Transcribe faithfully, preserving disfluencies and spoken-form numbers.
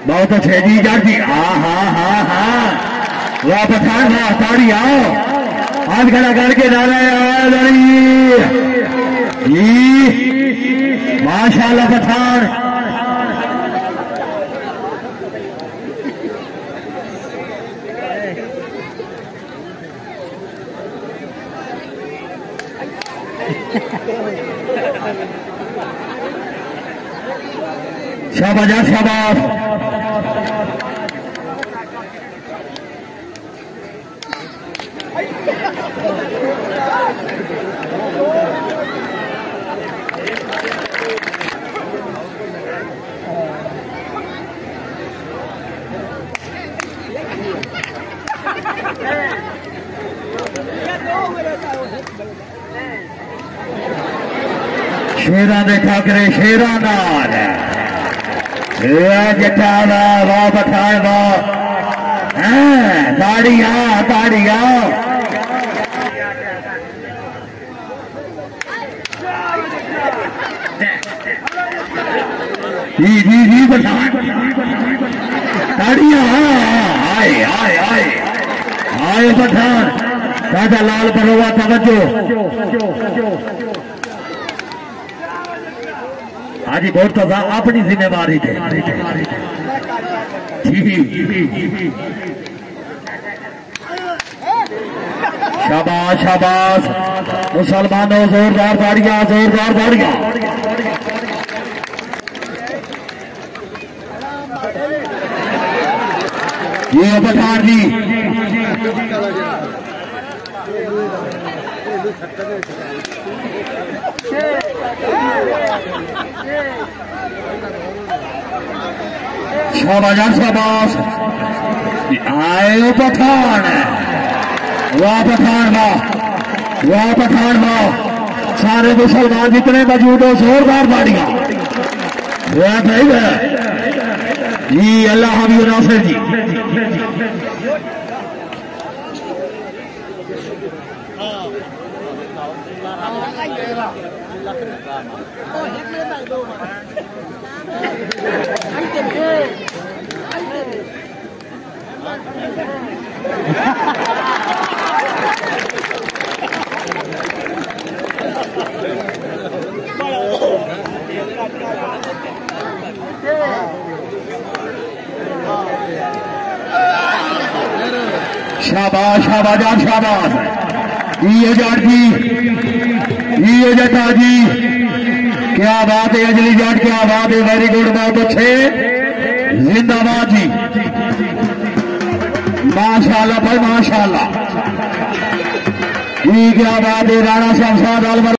बहुत अच्छे जी जाती। हाँ हाँ हाँ हाँ वाह पठान वाह ताड़ी आओ हाथ खड़ा करके डाला माशाल्लाह पठान। शाबाश शाबाश शेरा दे ठाकरे शेरा नाल जटा वाह पठान वाह ताड़िया ताड़िया जी जी जी पठान ताड़िया आए आए आए आए पठान राजा लाल बरोवा तवज्जो। हाजी बहुत तो अपनी जिम्मेवारी थे। शाबाश शाबाश मुसलमानों जोरदार ताड़ियां जोरदार ताड़ियां। ये पठान जी शाबाश शाबाश आए पठान वाह पठान वाह वाह पठान वाह सारे मुसलमान जितने मौजूद हो जोरदार ताड़ियां। वाह भाई जी अल्लाह हबीब नासिर जी शाबाश शाबाश शाबाश ये जाट जी ये जटा जी क्या बात है अजली जाट क्या बात है वेरी गुड बहुत अच्छे जिंदाबाद जी माशाल्लाह भाई माशाल्लाह ये क्या बात है राणा साहब साहब